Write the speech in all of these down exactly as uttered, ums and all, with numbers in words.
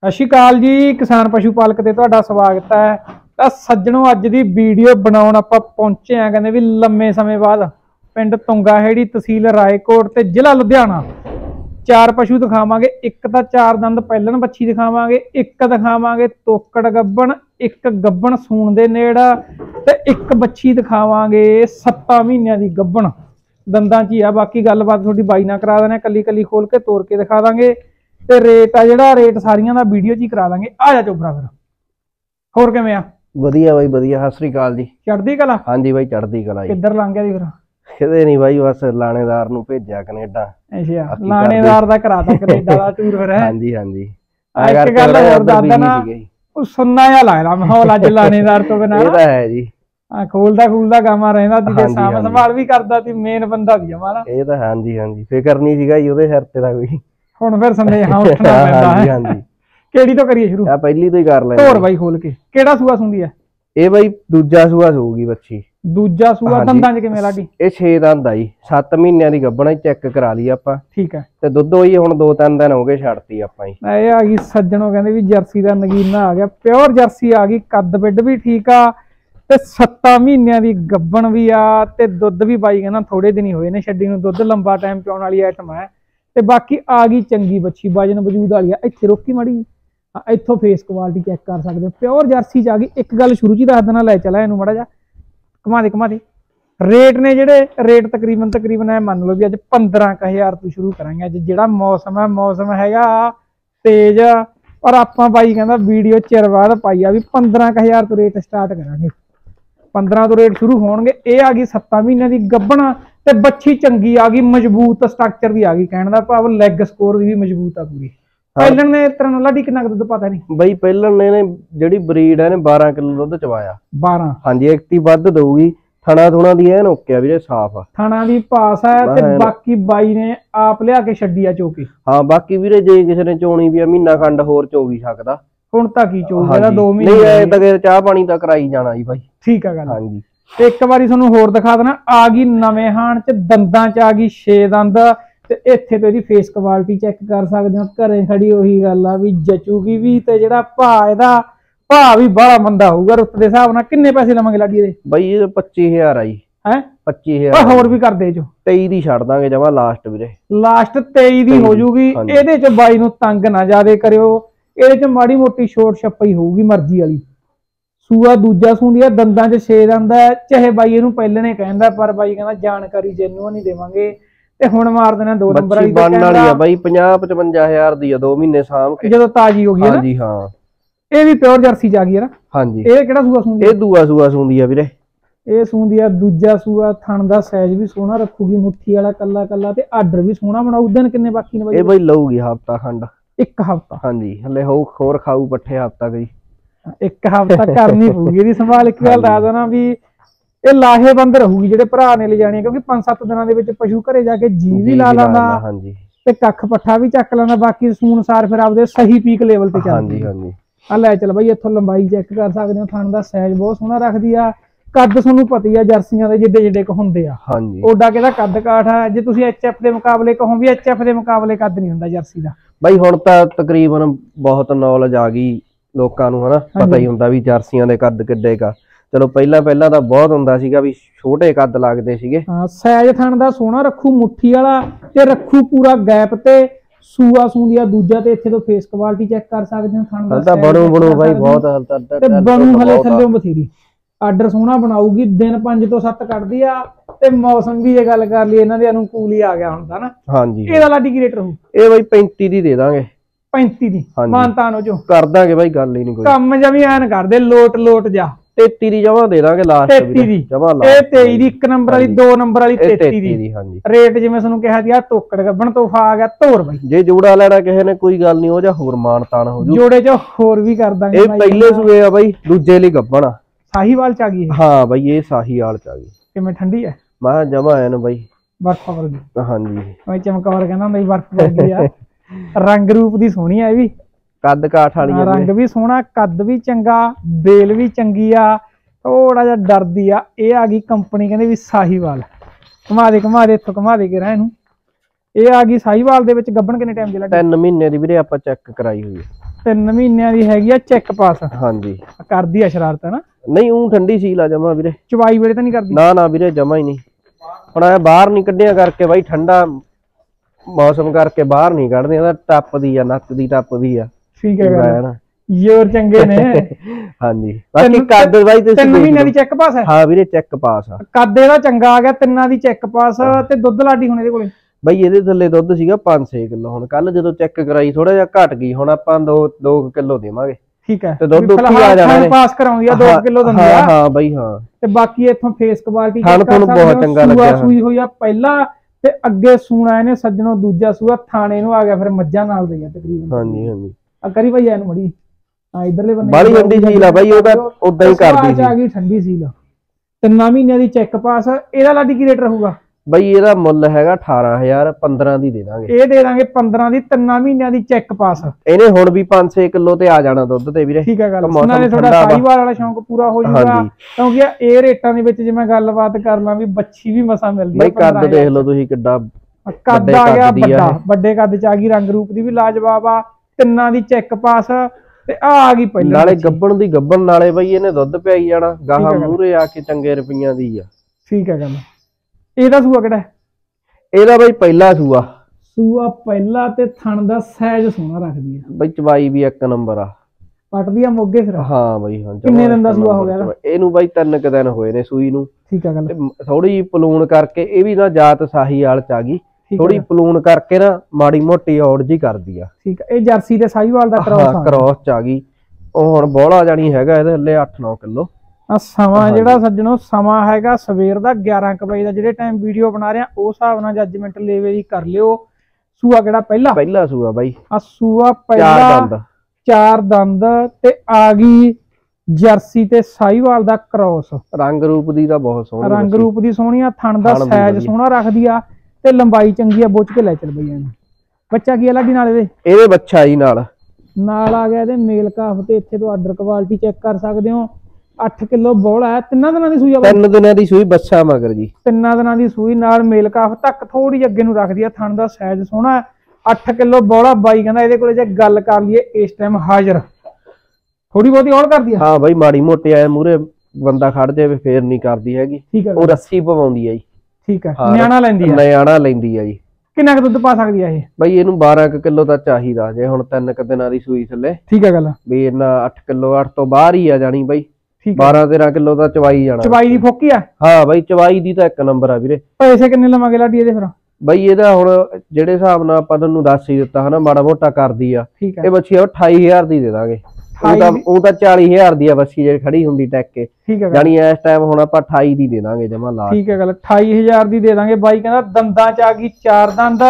ਸਤਿ ਸ਼੍ਰੀ ਅਕਾਲ ਜੀ, किसान पशु पालक ते तुहाडा स्वागत है। तो सज्जणों अज दी वीडियो बनाउण आपां पहुंचे आ कहंदे भी लम्मे समय बाद पिंड तुंगाहेड़ी तहसील रायकोट ते जिला लुधियाना। चार पशु दिखावांगे, एक तां चार दंद पहिलन बच्ची दिखावांगे, एक दिखावांगे तोकड़ गब्बण, एक गब्बण सूण दे नेड़ ते एक बच्ची दिखावांगे सत्तां महीनियां दी गब्बण। दंदां च ही आ, बाकी गलबात तुहाडी बाई नाल करा देणे, कली कली खोल के तोड़ के दिखा दांगे ते रेट आ जिहड़ा रेट सारियां दा वीडियो च ही करा दांगे। आ जा चोबरा फिर होर किवें आ? वधिया बाई वधिया। सत श्री अकाल जी। चढ़दी कला? हाँ जी बाई चढ़दी कला। किधर लंघ गया दी फिर? किते नहीं बाई, बस लाणेदार नूं भेजिया कनेडा। अच्छा, लाणेदार दा कराता कनेडा दा टूर फिर है? हां जी हां जी। एक गल होर दसदा ना, ओ सुन्ना जिहा लगदा माहौल अज लाणेदार तो बिना। ये तां है जी। हां, खोलदा खूलदा गामा रहंदा ती ते साम संभाल भी करदा ती, मेन बंदा दी हमारा। ये तां हां जी हां जी, फिकर नहीं सीगा जी ओदे सिर ते दा कोई। ਹੁਣ ਫਿਰ ਸੰਦੇਹਾ ਉੱਠਣਾ ਪੈਂਦਾ ਹੈ। ਹਾਂਜੀ, ਕਿਹੜੀ ਤੋਂ ਕਰੀਏ ਸ਼ੁਰੂ? ਆ ਪਹਿਲੀ ਤੋਂ ਹੀ ਕਰ ਲੈਂਦੇ। ਢੋਰ ਬਾਈ ਖੋਲ ਕੇ ਕਿਹੜਾ ਸੂਆ ਸੁੰਦੀ ਹੈ ਇਹ ਬਾਈ? ਦੂਜਾ ਸੂਆ ਸੂਗੀ ਬੱਚੀ। ਦੂਜਾ ਸੂਆ ਦੰਦਾਂ 'ਚ ਕਿਵੇਂ ਲਾਡੀ? ਇਹ ਛੇ ਦੰਦ ਆ ਜੀ, ਸੱਤ ਮਹੀਨਿਆਂ ਦੀ ਗੱਭਣਾ, ਚੈੱਕ ਕਰਾ ਲਈ ਆਪਾਂ। ਠੀਕ ਹੈ। ਤੇ ਦੁੱਧ ਹੋਈ ਹੁਣ ਦੋ ਤਿੰਨ ਦਿਨ ਹੋ ਗਏ ਛੱਡਤੀ ਆਪਾਂ ਜੀ। ਇਹ ਆ ਗਈ ਸੱਜਣੋ, ਕਹਿੰਦੇ ਵੀ ਜਰਸੀ ਦਾ ਨਗੀਨਾ ਆ ਗਿਆ, ਪਿਓਰ ਜਰਸੀ ਆ ਗਈ, ਕੱਦ ਬਿੱਡ ਵੀ ਠੀਕ ਆ ਤੇ ਸੱਤਾਂ ਮਹੀਨਿਆਂ ਦੀ ਗੱਭਣ ਵੀ ਆ ਤੇ ਦੁੱਧ ਵੀ ਬਾਈ ਕਹਿੰਦਾ ਥੋੜੇ ਦਿਨ ਹੀ ਹੋਏ ਨੇ ਛੱਡੀ ਨੂੰ, ਦੁੱਧ ਲੰਬਾ ਟਾਈਮ ਪਿਆਉਣ ਵਾਲੀ ਆਈਟਮ ਹੈ। ਤੇ ਬਾਕੀ आ गई चंगी बच्ची, वजन वजूद वाली है। इत्थे रोकी माड़ी, इत्थों फेस क्वालिटी चेक कर सकते हो, प्योर जर्सी च आ गई। एक गल शुरू च दस देना, लै चला इनू माड़ा जा घुमा दे घुमा दे। रेट ने जेडे रेट तकरीबन तकरीबन है मान लो भी अज पंद्रह क हज़ार तो शुरू करांगे। अज जेड़ा मौसम है मौसम हैगा तेज, पर आपां बाई कहंदा वीडियो चिर बाद पाई आ भी पंद्रह क हज़ार तो रेट स्टार्ट करांगे। पंद्रह तो रेट शुरू होणगे। ये आ गई सत्तां महीने की गब्बण ते बच्ची चंगी आ गई, मजबूत स्ट्रक्चर भी आ गई, कहने दा भाव लैग स्कोर भी मजबूत आ पूरी। ਪਹਿਲਣ ਨੇ ਤਰ੍ਹਾਂ ਲਾਡੀ ਕਿੰਨਾ ਦੁੱਧ ਪਤਾ ਨਹੀਂ ਬਈ? ਪਹਿਲਣ ਨੇ ਨੇ ਜਿਹੜੀ ਬਰੀਡ ਹੈ ਨੇ ਬਾਰਾਂ ਕਿਲੋ ਦੁੱਧ ਚਵਾਇਆ। ਬਾਰਾਂ? ਹਾਂਜੀ, ਇੱਕ ਹੀ ਵੱਧ ਦਊਗੀ। ਥਣਾ ਥੁਣਾ ਦੀ ਐਨ ਓਕੇ ਆ ਵੀਰੇ, ਸਾਫ ਆ। ਥਣਾ ਦੀ ਪਾਸ ਹੈ ਤੇ ਬਾਕੀ ਬਾਈ ਨੇ ਆਪ ਲਿਆ ਕੇ ਛੱਡੀ ਆ ਚੋਕੀ। ਹਾਂ, ਬਾਕੀ ਵੀਰੇ ਜੇ ਕਿਸੇ ਨੇ ਚੋਣੀ ਵੀ ਆ ਮਹੀਨਾ ਖੰਡ ਹੋਰ ਚੋ ਵੀ ਸਕਦਾ। ਹੁਣ ਤਾਂ ਕੀ ਚੋਊਗਾ ਇਹਦਾ? ਦੋ ਮਹੀਨੇ ਨਹੀਂ ਐ ਤਾਂ ਚਾਹ ਪਾਣੀ ਤਾਂ ਕਰਾਈ ਜਾਣਾ ਜੀ ਬਾਈ। ਠੀਕ ਆ ਗੱਲ। ਹਾਂਜੀ, ਤੇ ਇੱਕ ਵਾਰੀ ਤੁਹਾਨੂੰ ਹੋਰ ਦਿਖਾ ਦੇਣਾ, ਆ ਗਈ ਨਵੇਂ ਹਾਣ ਚ, ਦੰਦਾਂ ਚ ਆ ਗਈ ਛੇ ਦੰਦ ਤੇ ਇੱਥੇ ਤੋਂ ਇਹਦੀ ਫੇਸ ਕੁਆਲਿਟੀ ਚੈੱਕ ਕਰ ਸਕਦੇ ਹੋ। ਘਰੇ ਖੜੀ ਉਹੀ ਗੱਲ ਆ ਵੀ ਜਚੂਗੀ ਵੀ ਤੇ ਜਿਹੜਾ ਭਾਅ ਇਹਦਾ ਭਾਅ ਵੀ ਬੜਾ ਮੰਦਾ ਹੋਊਗਾ। ਰੁੱਤ ਦੇ ਹਿਸਾਬ ਨਾਲ ਕਿੰਨੇ ਪੈਸੇ ਲਵਾਂਗੇ ਲਾਡੀ ਇਹਦੇ? ਬਾਈ ਇਹ ਪੱਚੀ ਹਜ਼ਾਰ ਆ ਜੀ। ਹੈ ਪੱਚੀ ਹਜ਼ਾਰ? ਹੋਰ ਵੀ ਕਰਦੇ ਜੋ ਤੇਈ ਦੀ ਛੱਡ ਦਾਂਗੇ ਜਮਾ ਲਾਸਟ ਵੀਰੇ। ਲਾਸਟ ਤੇਈ ਦੀ ਹੋ ਜੂਗੀ। ਇਹਦੇ ਚ ਬਾਈ ਨੂੰ ਤੰਗ ਨਾ ਜ਼ਿਆਦੇ ਕਰਿਓ, ਇਹਦੇ ਚ ਮਾੜੀ ਮੋਟੀ ਛੋਟ ਛੱਪਈ ਹੋਊਗੀ ਮਰਜ਼ੀ ਵਾਲੀ। सूआ दूजा सूंदी है, दंदां च छे दंद है, चाहे बाई इहनूं पहले ने कहंदा पर बाई कहंदा जानकारी जेन्युइन नहीं देवांगे ते हुण मार देना दो नंबर वाली। बनन वाली है बाई, पचास पचवंजा हज़ार दी है, दो महीने साम के जदों ताजी हो गई है ना। हां जी हां, ये भी प्योर जर्सी च आ गई है ना। हां जी। ये किहड़ा सूआ सूंदी? ये दूआ सूआ सूंदी है वीरे। ये सूंदी है दूजा सूआ। थण दा साइज भी सोहना रखूगी, मुट्ठी वाला कल्ला कल्ला ते आर्डर भी सोहना बनाऊ। दिन किन्ने बाकी ने बाई? ये बाई लऊगी हफ्ता खंड। एक हफ्ता? हां जी, हले हो खोर खाऊ पट्ठे हफ्ता गई। एक हफ्ता करनी पऊगी ਇਹਦੀ ਸੰਭਾਲ। ਇੱਕ ਗੱਲ ਦੱਸ ਦੇਣਾ ਵੀ ਇਹ ਲਾਹੇਵੰਦ ਰਹੂਗੀ ਜਿਹੜੇ ਭਰਾ ਨੇ ਲੈ ਜਾਣੀ, ਕਿਉਂਕਿ ਪੰਜ ਸੱਤ ਦਿਨਾਂ ਦੇ ਵਿੱਚ ਪਸ਼ੂ ਘਰੇ ਜਾ ਕੇ ਜੀ ਵੀ ਲਾ ਲੈਂਦਾ। ਹਾਂਜੀ, ਤੇ ਕੱਖ ਪੱਠਾ ਵੀ ਚੱਕ ਲੈਂਦਾ। ਬਾਕੀ ਸੂਣ ਸਾਰ ਫਿਰ ਆਪਦੇ ਸਹੀ ਪੀਕ ਲੈਵਲ ਤੇ ਚੱਲਦੀ। ਹਾਂਜੀ ਹਾਂਜੀ। ਆ ਲੈ ਚੱਲ ਬਾਈ, ਇੱਥੋਂ ਲੰਬਾਈ ਚੈੱਕ ਕਰ ਸਕਦੇ ਹੋ। ਥਣ ਦਾ ਸਾਈਜ਼ ਬਹੁਤ ਸੋਹਣਾ ਰੱਖਦੀ ਆ। ਕੱਦ ਤੁਹਾਨੂੰ ਪਤਾ ਆ ਜਰਸੀਆਂ ਦੇ ਜਿੱਡੇ ਜਿੱਡੇ ਕ ਹੁੰਦੇ ਆ। ਹਾਂਜੀ, ਓਡਾ ਕਿਹਦਾ ਕੱਦ ਕਾਠ ਆ। ਜੇ ਤੁਸੀਂ ਐਚ ਐਫ ਦੇ ਮੁਕਾਬਲੇ ਕਹੋ ਵੀ ਐਚ ਐਫ ਦੇ ਮੁਕਾਬਲੇ ਕੱਦ ਨਹੀਂ ਹੁੰਦਾ ਜਰਸੀ ਦਾ। ਬਾਈ ਹੁਣ ਤਾਂ ਤਕਰੀਬਨ ਬਹੁਤ ਨੌਲੇਜ ਆ ਗਈ ਲੋਕਾਂ ਨੂੰ, ਹਨਾ ਪਤਾ ਹੀ ਹੁੰਦਾ ਵੀ ਜਰਸੀਆਂ ਦੇ ਕੱਦ ਕਿੱਡੇ ਕਾ। ਚਲੋ ਪਹਿਲਾਂ ਪਹਿਲਾਂ ਤਾਂ ਬਹੁਤ ਹੁੰਦਾ ਸੀਗਾ ਵੀ ਛੋਟੇ ਕੱਦ ਲੱਗਦੇ ਸੀਗੇ। ਹਾਂ, ਸਾਈਜ਼ ਥਣ ਦਾ ਸੋਹਣਾ ਰੱਖੂ, ਮੁੱਠੀ ਵਾਲਾ ਤੇ ਰੱਖੂ ਪੂਰਾ ਗੈਪ ਤੇ। ਸੂਆ ਸੂੰਦੀ ਆ ਦੂਜਾ ਤੇ ਇੱਥੇ ਤੋਂ ਫੇਸ ਕੁਆਲਿਟੀ ਚੈੱਕ ਕਰ ਸਕਦੇ ਹੋ। ਥਣ ਦਾ ਤਾਂ ਬਣੂ ਬਣੂ ਬਾਈ ਬਹੁਤ ਹਲਤਾ ਤੇ ਬਣੂ ਹਲੇ ਥੱਲੇ ਬਥੇਰੀ। ਆਰਡਰ ਸੋਹਣਾ ਬਣਾਊਗੀ, ਦਿਨ ਪੰਜ ਤੋਂ ਸੱਤ ਕੱਢਦੀ ਆ ਤੇ ਮੌਸਮ ਵੀ ਇਹ ਗੱਲ ਕਰ ਲਈ ਇਹਨਾਂ ਦੇ ਅਨੁਕੂਲ ਹੀ ਆ ਗਿਆ ਹੁਣ ਤਾਂ ਨਾ। ਹਾਂਜੀ, ਇਹਦਾ ਲਾਡੀ ਕੀ ਰੇਟ ਰਹੂ? ਇਹ ਬਾਈ ਪੈਂਤੀ ਦੀ ਦੇ ਦਾਂਗੇ। पैंती दी मानतान हो जो कर दांगे भाई, गल ही नहीं कोई। कम जमी ऐन कर दे, लोट लोट जा। तेती दी जमा दे दांगे लास्ट। तेती दी जमा ला। ए तेई दी एक नंबर वाली, दो नंबर वाली तेती दी। हां जी। रेट जिवें तुहानू कहा दिया टोकड़ गब्बण तोहफा आ गया तोर भाई। जे जोड़ा लेना किसी ने कोई गल नहीं, हो जा होर मानतान हो जू। जोड़े च होर भी कर दांगे। ए पहले सूए आ भाई, दूजे लई गब्बण आ। साहीवाल च आ गई। हां भाई, ये साहीवाल च आ गई। किवें ठंडी है? मैं जमा ऐन भाई बर्फ वर्गी। हां जी, मैं चमकौर कहना नहीं, बर्फ वर्गी आ। रंग रूप दी सोहनी है भी, कद काठ वाली है, रंग भी सोहना, कद भी चंगा, बेल भी चंगी आ। थोड़ा जिहा डरदी आ। ये आ गई कंपनी कहंदे भी साहीवाल। घुमा दे घुमा दे, इत्थों घुमा दे के रह इहनूं। ये आ गई साहीवाल दे विच गब्बण किन्ने टाइम दी लगी? तीन महीने दी वीरे आपां चेक कराई हुई है। ਤਿੰਨ ਮਹੀਨਿਆਂ ਦੀ ਹੈਗੀ ਆ ਚੈੱਕ ਪਾਸ। ਹਾਂਜੀ ਕਰਦੀ ਆ ਸ਼ਰਾਰਤ ਨਾ? ਨਹੀਂ ਉਹ ਠੰਡੀ ਸੀਲ ਆ ਜਮਾ ਵੀਰੇ। ਚਵਾਈ ਵੇਲੇ ਤਾਂ ਨਹੀਂ ਕਰਦੀ? ਨਾ ਨਾ ਵੀਰੇ ਜਮਾ ਹੀ ਨਹੀਂ। ਹੁਣ ਆ ਬਾਹਰ ਨਹੀਂ ਕੱਢਿਆ ਕਰਕੇ ਬਾਈ ਠੰਡਾ ਮੌਸਮ ਕਰਕੇ ਬਾਹਰ ਨਹੀਂ ਕੱਢਦੇ, ਇਹਦਾ ਟੱਪਦੀ ਆ ਨੱਚਦੀ ਟੱਪਦੀ ਆ। ਠੀਕ ਹੈ ਗੱਲ, ਜ਼ੋਰ ਚੰਗੇ ਨੇ। ਹਾਂਜੀ ਬਾਕੀ ਕੱਦ ਬਾਈ ਤੁਸੀਂ ਤਿੰਨ ਮਹੀਨਿਆਂ ਦੀ ਚੈੱਕ ਪਾਸ ਹੈ? ਹਾਂ ਵੀਰੇ ਚੈੱਕ ਪਾਸ ਆ। ਕੱਦ ਇਹਦਾ ਚੰਗਾ ਆ ਗਿਆ, ਤਿੰਨਾਂ ਦੀ ਚੈੱਕ ਪਾਸ। ਤੇ ਦੁੱਧ ਲਾਡੀ ਹੁਣ ਇਹਦੇ ਕੋਲੇ ਬਾਈ ਇਹਦੇ ਥੱਲੇ ਦੁੱਧ ਸੀਗਾ ਪੰਜ ਛੇ ਕਿਲੋ, ਹੁਣ ਕੱਲ ਜਦੋਂ ਚੈੱਕ ਕਰਾਈ ਥੋੜਾ ਜਿਹਾ ਘਟ ਗਈ, ਹੁਣ ਆਪਾਂ ਦੋ ਦੋ ਕਿਲੋ ਦੇਵਾਂਗੇ। ਠੀਕ ਹੈ ਤੇ ਦੁੱਧ ਉੱਥੇ ਆ ਜਾਣਾ ਨੇ। ਪਾਸ ਕਰਾਉਂਦੀ ਆ ਦੋ ਕਿਲੋ ਦਿੰਦੀ ਆ। ਹਾਂ ਬਾਈ ਹਾਂ। ਤੇ ਬਾਕੀ ਇੱਥੋਂ ਫੇਸ ਕੁਆਲਿਟੀ ਥਣ ਤੁਹਾਨੂੰ ਬਹੁਤ ਚੰਗਾ ਲੱਗਿਆ। ਸੂਈ ਹੋਈ ਆ ਪਹਿਲਾ ਤੇ ਅੱਗੇ ਸੂਣਾ ਇਹਨੇ ਸੱਜਣੋ ਦੂਜਾ ਸੂਆ ਥਾਣੇ ਨੂੰ ਆ ਗਿਆ, ਫਿਰ ਮੱਝਾਂ ਨਾਲ ਦੇ ਆ ਤਕਰੀਬਨ। ਹਾਂਜੀ ਹਾਂਜੀ ਆ ਕਰੀ ਭਾਈ ਇਹਨੂੰ ਮੜੀ ਆ ਇਧਰਲੇ ਬੰਨੇ ਬਾਲੀ ਠੰਡੀ ਸੀਲ ਆ ਬਾਈ, ਉਹ ਤਾਂ ਉਦਾਂ ਹੀ ਕਰਦੀ ਸੀ। ਆ ਗਈ ਠੰਡੀ ਸੀਲ, ਤਿੰਨਾਂ ਮਹੀਨਿਆਂ ਦੀ ਚੈੱਕ ਪਾਸ। ਇਹਦਾ ਲਾਡੀ ਕੀ ਰੇਟ ਰਹੂਗਾ ਬਾਈ? ਇਹਦਾ ਮੁੱਲ ਹੈਗਾ ਅਠਾਰਾਂ ਹਜ਼ਾਰ, ਪੰਦਰਾਂ ਦੀ ਦੇ ਦਾਂਗੇ। ਇਹ ਦੇ ਦਾਂਗੇ ਪੰਦਰਾਂ ਦੀ, ਤਿੰਨਾਂ ਮਹੀਨਿਆਂ ਦੀ ਚੈੱਕ ਪਾਸ। ਇਹਨੇ ਹੁਣ ਵੀ ਪੰਜ ਛੇ ਕਿਲੋ ਤੇ ਆ ਜਾਣਾ ਦੁੱਧ ਤੇ ਵੀਰੇ। ਠੀਕ ਹੈ ਗੱਲ, ਨਾਲੇ ਤੁਹਾਡਾ ਸਾਈਵਾਲ ਵਾਲਾ ਸ਼ੌਂਕ ਪੂਰਾ ਹੋ ਜਾਊਗਾ, ਕਿਉਂਕਿ ਇਹ ਰੇਟਾਂ ਦੇ ਵਿੱਚ ਜੇ ਮੈਂ ਗੱਲਬਾਤ ਕਰ ਲਾਂ ਵੀ ਬੱਚੀ ਵੀ ਮਸਾ ਮਿਲਦੀ ਹੈ। ਬਾਈ ਕੱਦ ਦੇਖ ਲਓ ਤੁਸੀਂ ਕਿੱਡਾ ਕੱਦ ਆ ਗਿਆ ਵੱਡਾ, ਵੱਡੇ ਕੱਦ ਚ ਆ ਗਈ, ਰੰਗ ਰੂਪ ਦੀ ਵੀ ਲਾਜਵਾਬ ਆ, ਤਿੰਨਾਂ ਦੀ ਚੈੱਕ ਪਾਸ। ਤੇ ਆ ਆ ਗਈ ਪਹਿਲਾਂ ਨਾਲੇ ਗੱਬਣ ਦੀ ਗੱਬਣ, ਨਾਲੇ ਬਾਈ ਇਹਨੇ ਦੁੱਧ ਪਿਆਈ ਜਾਣਾ ਗਾਹਾਂ ਮੂਹਰੇ ਆ ਕੇ ਚੰਗੇ ਰੁਪਈਆਂ ਦੀ ਆ। ਠੀਕ ਹੈ ਗੱਲ। ਇਹਦਾ ਸੂਆ ਕਿਹੜਾ? ਇਹਦਾ ਬਾਈ ਪਹਿਲਾ ਸੂਆ। ਸੂਆ ਪਹਿਲਾ ਤੇ ਥਣ ਦਾ ਸਾਈਜ਼ ਸੋਹਣਾ ਰੱਖਦੀ ਆ ਬਾਈ, ਚਵਾਈ ਵੀ ਇੱਕ ਨੰਬਰ ਆ। ਪਟਦੀ ਆ ਮੋਗੇ ਫਿਰ? ਹਾਂ ਬਾਈ ਹਾਂ। ਕਿੰਨੇ ਦਿਨ ਦਾ ਸੂਆ ਹੋ ਗਿਆ ਇਹਨੂੰ ਬਾਈ? ਤਿੰਨ ਕ ਦਿਨ ਹੋਏ ਨੇ ਸੂਈ ਨੂੰ। ਠੀਕ ਹੈ ਗੱਲ। ਥੋੜੀ ਜਿਹੀ ਪਲੂਣ ਕਰਕੇ, ਇਹ ਵੀ ਨਾ ਜਾਤ ਸਾਹੀਵਾਲ ਚ ਆ ਗਈ, ਥੋੜੀ ਪਲੂਣ ਕਰਕੇ ਨਾ ਮਾੜੀ ਮੋਟੀ ਔੜ ਜੀ ਕਰਦੀ ਆ। ਠੀਕ ਹੈ, ਇਹ ਜਰਸੀ ਤੇ ਸਾਹੀਵਾਲ ਦਾ ਕ੍ਰੋਸ ਆ? ਕ੍ਰੋਸ ਚ ਆ ਗਈ। ਉਹ ਹੁਣ ਬੋਲਾ ਜਾਣੀ ਹੈਗਾ ਇਹਦੇ ਹੱਲੇ ਅੱਠ ਨੌ ਕਿਲੋ। ਆ ਸਮਾਂ ਜਿਹੜਾ ਸੱਜਣੋ ਸਮਾਂ ਹੈਗਾ ਸਵੇਰ ਦਾ ਗਿਆਰਾਂ ਕੁ ਵਜੇ ਦਾ, ਜਿਹੜੇ ਟਾਈਮ ਵੀਡੀਓ ਬਣਾ ਰਿਹਾ ਉਸ ਹਿਸਾਬ ਨਾਲ ਜੱਜਮੈਂਟ ਲੈਵੇ ਦੀ ਕਰ ਲਿਓ। ਸੂਆ ਕਿਹੜਾ ਪਹਿਲਾ? ਪਹਿਲਾ ਸੂਆ ਬਾਈ। ਆ ਸੂਆ ਪਹਿਲਾ, ਚਾਰ ਦੰਦ ਤੇ ਆ ਗਈ ਜਰਸੀ ਤੇ ਸਾਹੀਵਾਲ ਦਾ ਕ੍ਰੋਸ। ਰੰਗ ਰੂਪ ਦੀ ਤਾਂ ਬਹੁਤ ਸੋਹਣੀ, ਰੰਗ ਰੂਪ ਦੀ ਸੋਹਣੀ ਆ, ਥਣ ਦਾ ਸਾਈਜ਼ ਸੋਹਣਾ ਰੱਖਦੀ ਆ ਤੇ ਲੰਬਾਈ ਚੰਗੀ ਆ। ਬੁੱਝ ਕੇ ਲੈ ਚੱਲ ਬਈ ਇਹਨੂੰ। ਬੱਚਾ ਕੀ ਆ ਲਾਡੀ ਨਾਲ ਇਹਦੇ? ਇਹਦੇ ਬੱਚਾ ਜੀ ਨਾਲ ਨਾਲ ਆ ਗਿਆ ਇਹਦੇ ਮੇਲ ਕਾਫ ਤੇ ਇੱਥੇ ਤੋਂ ਆਰਡਰ ਕੁਆਲਿਟੀ ਚੈੱਕ ਕਰ ਸਕਦੇ ਹੋ। ਅੱਠ ਕਿਲੋ ਬੋਲਾ ਹੈ, ਤਿੰਨਾਂ ਦਿਨਾਂ ਦੀ ਸੂਈ ਆ? ਤਿੰਨ ਦਿਨਾਂ ਦੀ ਸੂਈ, ਬੱਚਾ ਮਗਰ ਜੀ। ਤਿੰਨਾਂ ਦਿਨਾਂ ਦੀ ਸੂਈ ਨਾਲ ਮੇਲ ਕਾਫ ਤੱਕ ਥੋੜੀ ਅੱਗੇ ਨੂੰ ਰੱਖਦੀ ਆ, ਥਣ ਦਾ ਸਾਈਜ਼ ਸੋਹਣਾ। ਅੱਠ ਕਿਲੋ ਬੋਲਾ ਬਾਈ ਕਹਿੰਦਾ ਇਹਦੇ ਕੋਲੇ ਜੇ ਗੱਲ ਕਰ ਲਈਏ ਇਸ ਟਾਈਮ ਹਾਜ਼ਰ। ਥੋੜੀ ਬਹੁਤੀ ਔੜ ਕਰਦੀ ਆ? ਹਾਂ ਬਾਈ ਮਾੜੀ ਮੋਟੀ ਆ, ਮੂਰੇ ਬੰਦਾ ਖੜ ਜਾਵੇ ਫੇਰ ਨਹੀਂ ਕਰਦੀ ਹੈਗੀ। ਠੀਕ ਹੈ, ਉਹ ਰੱਸੀ ਪਵਾਉਂਦੀ ਆ ਜੀ। ਠੀਕ ਹੈ, ਨਿਆਣਾ ਲੈਂਦੀ ਆ? ਨਿਆਣਾ ਲੈਂਦੀ ਆ ਜੀ। ਕਿੰਨਾ ਕੁ ਦੁੱਧ ਪਾ ਸਕਦੀ ਆ ਇਹ ਬਾਈ? ਇਹਨੂੰ ਬਾਰਾਂ ਕੁ ਕਿਲੋ ਤਾਂ ਚਾਹੀਦਾ ਜੇ ਹੁਣ ਤਿੰਨ ਕੁ ਦਿਨਾਂ ਦੀ ਸੂਈ ਥੱਲੇ। ਠੀਕ ਹੈ ਗੱਲ, ਵੀ ਇਹਨਾਂ ਅੱਠ ਕਿਲੋ ਅੱਠ ਤੋਂ ਬਾਹਰ ਹੀ ਆ ਜਾਣੀ ਬਾਈ। ਠੀਕ ਬਾਰਾਂ ਤੇਰਾਂ ਕਿਲੋ ਤਾਂ ਚਵਾਈ ਜਾਣਾ। ਚਵਾਈ ਦੀ ਫੋਕੀ ਆ? ਹਾਂ ਬਾਈ ਚਵਾਈ ਦੀ ਤਾਂ ਇੱਕ ਨੰਬਰ ਆ ਵੀਰੇ। ਪੈਸੇ ਕਿੰਨੇ ਲਵਾਂਗੇ ਲਾਡੀ ਇਹਦੇ ਫਿਰ? ਬਾਈ ਇਹਦਾ ਹੁਣ ਜਿਹੜੇ ਹਿਸਾਬ ਨਾਲ ਆਪਾਂ ਤੁਹਾਨੂੰ ਦੱਸ ਹੀ ਦਿੱਤਾ ਹਨਾ, ਮਾੜਾ ਮੋਟਾ ਕਰਦੀ ਆ ਠੀਕ ਹੈ। ਇਹ ਬੱਚੀ ਆ ਅਠਾਈ ਹਜ਼ਾਰ ਦੀ ਦੇ ਦਾਂਗੇ। ਉਹ ਤਾਂ ਉਹ ਤਾਂ ਚਾਲੀ ਹਜ਼ਾਰ ਦੀ ਆ ਬੱਚੀ ਜਿਹੜੀ ਖੜੀ ਹੁੰਦੀ ਟੈਕ ਕੇ। ਠੀਕ ਹੈ, ਜਾਨੀ ਇਸ ਟਾਈਮ ਹੁਣ ਆਪਾਂ ਅਠਾਈ ਦੀ ਦੇ ਦਾਂਗੇ ਜਮਾ ਲਾ। ਠੀਕ ਹੈ ਗੱਲ, ਅਠਾਈ ਹਜ਼ਾਰ ਦੀ ਦੇ ਦਾਂਗੇ। ਬਾਈ ਕਹਿੰਦਾ ਦੰਦਾਂ ਚ ਆ ਗਈ ਚਾਰ ਦੰਦ,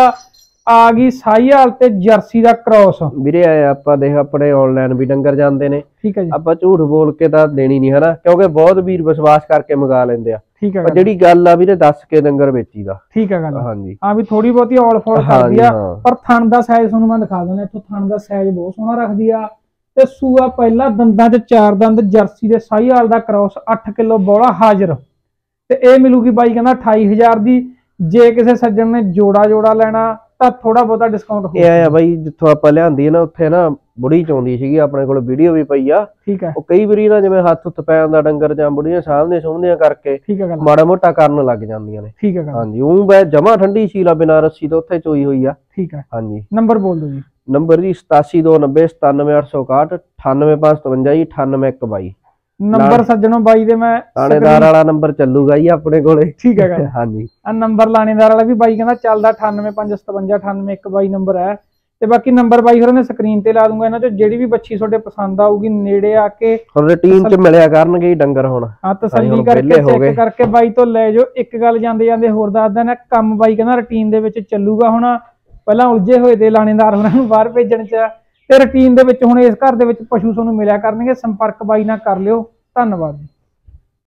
ਆ ਗਈ ਸਾਹੀਵਾਲ ਤੇ ਜਰਸੀ ਦਾ ਕ੍ਰੋਸ। ਵੀਰੇ ਆਪਾਂ ਦੇਖ ਆਪਣੇ ਆਨਲਾਈਨ ਵੀ ਡੰਗਰ ਜਾਂਦੇ ਨੇ। ਠੀਕ ਹੈ ਜੀ। ਆਪਾਂ ਝੂਠ ਬੋਲ ਕੇ ਤਾਂ ਦੇਣੀ ਨਹੀਂ ਹਨਾ, ਕਿਉਂਕਿ ਬਹੁਤ ਵੀਰ ਵਿਸ਼ਵਾਸ ਕਰਕੇ ਮੰਗਾ ਲੈਂਦੇ ਆ। ਠੀਕ ਹੈ, ਜਿਹੜੀ ਗੱਲ ਆ ਵੀਰੇ ਦੱਸ ਕੇ ਡੰਗਰ ਵੇਚੀਦਾ। ਠੀਕ ਹੈ ਗੱਲ। ਹਾਂਜੀ ਹਾਂ ਵੀ ਥੋੜੀ ਬਹੁਤੀ ਔਲ ਫੋਲ ਕਰਦੀ ਆ, ਪਰ ਥਣ ਦਾ ਸਾਈਜ਼ ਤੁਹਾਨੂੰ ਮੈਂ ਦਿਖਾ ਦਿੰਦਾ। ਇੱਥੋਂ ਥਣ ਦਾ ਸਾਈਜ਼ ਬਹੁਤ ਸੋਹਣਾ ਰੱਖਦੀ ਆ ਤੇ ਸੂਆ ਪਹਿਲਾ, ਦੰਦਾਂ ਚ ਚਾਰ ਦੰਦ, ਜਰਸੀ ਦੇ ਸਾਹੀਵਾਲ ਦਾ ਕ੍ਰੋਸ, ਅੱਠ ਕਿਲੋ ਬੋਲਾ ਹਾਜ਼ਰ। ਤੇ ਇਹ ਮਿਲੂਗੀ ਬਾਈ ਕਹਿੰਦਾ ਅਠਾਈ ਹਜ਼ਾਰ ਦੀ। ਜੇ ਕਿਸੇ ਸੱਜਣ ਨੇ ਜੋੜਾ ਜੋੜਾ ਲੈਣਾ ਤਾਂ ਥੋੜਾ ਬਹੁਤਾ ਡਿਸਕਾਊਂਟ ਹੋ। ਇਹ ਆ ਬਾਈ ਜਿੱਥੋਂ ਆਪਾਂ ਲਿਆਂਦੀ ਹੈ ਨਾ, ਉੱਥੇ ਨਾ ਬੁੜੀ ਚਾਉਂਦੀ ਸੀਗੀ, ਆਪਣੇ ਕੋਲ ਵੀਡੀਓ ਵੀ ਪਈ ਆ। ਠੀਕ ਹੈ। ਉਹ ਕਈ ਵਾਰੀ ਨਾ ਜਿਵੇਂ ਹੱਥ ਉੱਤ ਪੈ ਜਾਂਦਾ ਡੰਗਰ ਜਾਂ ਬੁੜੀਆਂ ਸਾਹਮਣੇ ਸੋਹਣੀਆਂ ਕਰਕੇ ਠੀਕ ਹੈ ਗੱਲ, ਮਾੜਾ ਮੋਟਾ ਕਰਨ ਲੱਗ ਜਾਂਦੀਆਂ ਨੇ। ਠੀਕ ਹੈ ਗੱਲ। ਹਾਂਜੀ ਉਹ ਬੈ ਜਮਾ ਠੰਡੀ ਸੀਲ ਆ, ਬਿਨਾਂ ਰੱਸੀ ਤੋਂ ਉੱਥੇ ਚੋਈ ਹੋਈ ਆ। ਠੀਕ ਹੈ। ਹਾਂਜੀ ਨੰਬਰ ਬੋਲ ਦਿਓ ਜੀ। ਨੰਬਰ ਜੀ ਸਤਾਸੀ ਦੋ ਨੱਬੇ ਸਤਾਨਵੇਂ ਅੱਠ ਸੌ ਇਕਾਹਠ, ਅਠਾਨਵੇਂ ਪੰਜ ਸਤਵੰਜਾ ਜੀ, ਅਠਾਨਵੇਂ ਇੱਕ ਬਾਈ। ਨੰਬਰ ਸੱਜਣੋ ਬਾਈ ਦੇ ਮੈਂ ਲਾਣੇਦਾਰ ਵਾਲਾ ਨੰਬਰ ਚੱਲੂਗਾ ਜੀ ਆਪਣੇ ਕੋਲੇ। ਠੀਕ ਹੈ ਗੱਲ। ਹਾਂਜੀ ਆ ਨੰਬਰ ਲਾਣੇਦਾਰ ਵਾਲਾ ਵੀ ਬਾਈ ਕਹਿੰਦਾ ਚੱਲਦਾ, ਅਠਾਨਵੇਂ ਪੰਜ ਸਤਵੰਜਾ ਅਠਾਨਵੇਂ ਇੱਕ ਬਾਈ ਨੰਬਰ ਹੈ। ਤੇ ਬਾਕੀ ਨੰਬਰ ਬਾਈ ਹੋਰਾਂ ਨੇ ਸਕਰੀਨ ਤੇ ਲਾ ਦੂੰਗਾ। ਇਹਨਾਂ ਚੋਂ ਜਿਹੜੀ ਵੀ ਬੱਚੀ ਤੁਹਾਡੇ ਪਸੰਦ ਆਊਗੀ ਨੇੜੇ ਆ ਕੇ ਹੁਣ ਰੂਟੀਨ ਚ ਮਿਲਿਆ ਕਰਨਗੇ ਡੰਗਰ। ਹੁਣ ਹਾਂ ਤਸੱਲੀ ਕਰਕੇ ਚੈੱਕ ਕਰਕੇ ਬਾਈ ਤੋਂ ਲੈ ਜਾਓ। ਇੱਕ ਗੱਲ ਜਾਂਦੇ ਜਾਂਦੇ ਹੋਰ ਦੱਸ ਦਿੰਦਾ, ਕੰਮ ਬਾਈ ਕਹਿੰਦਾ ਰੂਟੀਨ ਦੇ ਵਿੱਚ ਚੱਲੂਗਾ। ਹੁਣ ਪਹਿਲਾਂ ਉਲਝੇ ਹੋਏ ਤੇ ਲਾਣੇਦਾਰ ਹੋਰਾਂ ਨੂੰ ਬਾਹਰ ਭੇਜਣ ਚ, ਤੇ ਰੂਟੀਨ ਦੇ ਵਿੱਚ ਹੁਣ ਇਸ ਘਰ ਦੇ ਵਿੱਚ ਪਸ਼ੂ ਤੁਹਾਨੂੰ ਮਿਲਿਆ ਕਰਨਗੇ। ਸੰਪਰਕ ਬਾਈ ਨਾਲ ਕਰ ਲਿਓ। ਧੰਨਵਾਦ।